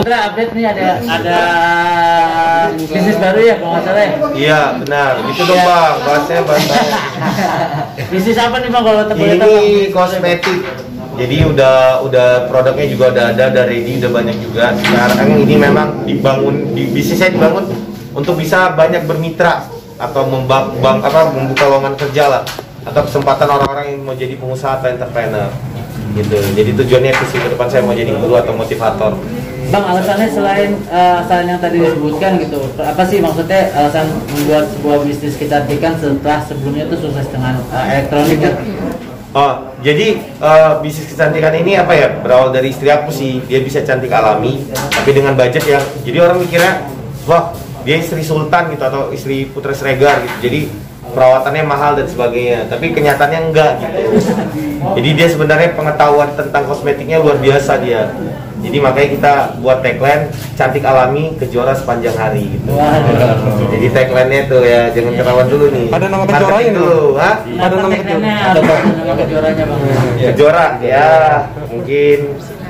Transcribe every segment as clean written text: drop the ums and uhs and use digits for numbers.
Putra update nih ada bisnis baru ya kalau nggak salah ya? Iya benar, itu dong bang, bahasnya bahasa. Bisnis apa nih bang kalau boleh tahu? Ini kosmetik. Jadi udah produknya juga udah ada dari ini udah banyak juga. Sekarang ini memang bisnisnya dibangun untuk bisa banyak bermitra atau membuka lowongan kerja lah, atau kesempatan orang-orang yang mau jadi pengusaha atau entrepreneur gitu. Jadi tujuannya ke depan saya mau jadi guru atau motivator. Bang, alasannya selain yang tadi disebutkan gitu, apa sih maksudnya alasan membuat sebuah bisnis kecantikan setelah sebelumnya itu sukses dengan elektronik kan? Oh, jadi bisnis kecantikan ini apa ya, berawal dari istri aku sih. Dia bisa cantik alami tapi dengan budget yang, jadi orang mikirnya wah dia istri sultan gitu atau istri putra Sregar gitu, jadi perawatannya mahal dan sebagainya, tapi kenyataannya enggak gitu. Jadi dia sebenarnya pengetahuan tentang kosmetiknya luar biasa dia. Jadi makanya kita buat tagline cantik alami kejuara sepanjang hari gitu. Jadi tagline-nya tuh ya, jangan ketahuan dulu nih. Ada nama kejuaranya Ada nama kejuaranya bang. Kejuara ya mungkin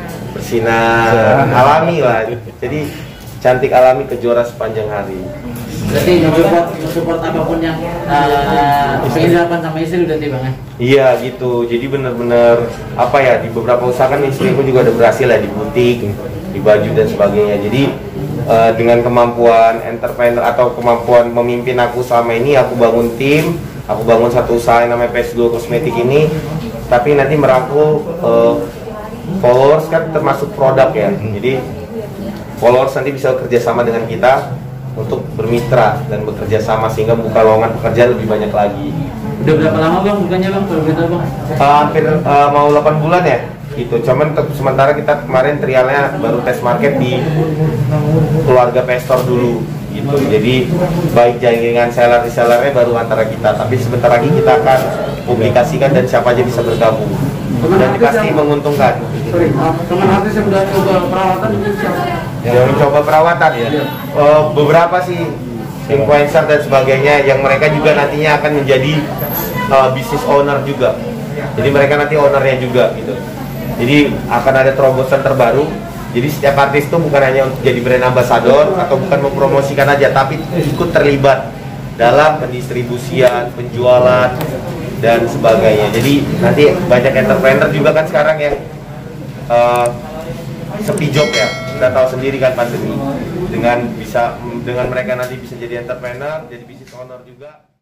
bersinar alami lah. Jadi cantik alami kejuara sepanjang hari. Berarti support apapun yang ingin dilakukan sama istri udah sih bang ya? Iya gitu, jadi bener-bener apa ya, di beberapa usaha kan istriku juga udah berhasil ya di butik, di baju dan sebagainya. Jadi dengan kemampuan entrepreneur atau kemampuan memimpin aku selama ini, aku bangun tim, aku bangun satu usaha yang namanya PS2 Kosmetik ini. Tapi nanti merangkul followers kan termasuk produk ya, jadi followers nanti bisa kerjasama dengan kita untuk bermitra dan bekerja sama sehingga buka lowongan pekerjaan lebih banyak lagi. Udah berapa lama bang bukannya bang? Bang? Hampir mau 8 bulan ya gitu. Cuman untuk sementara kita kemarin trialnya baru tes market di keluarga Pestor dulu gitu. Jadi baik jaringan resellernya baru antara kita, tapi sebentar lagi kita akan publikasikan dan siapa aja bisa bergabung dan pasti menguntungkan. Teman artis yang udah coba perawatan itu siapa? Yang coba perawatan ya. Beberapa sih influencer dan sebagainya yang mereka juga nantinya akan menjadi business owner juga. Jadi mereka nanti ownernya juga gitu. Jadi akan ada terobosan terbaru. Jadi setiap artis itu bukan hanya untuk jadi brand ambassador atau bukan mempromosikan aja, tapi ikut terlibat dalam pendistribusian, penjualan dan sebagainya. Jadi nanti banyak entrepreneur juga kan sekarang yang sepi job ya, udah tahu sendiri kan pandemi. Dengan mereka nanti bisa jadi entrepreneur, jadi business owner juga.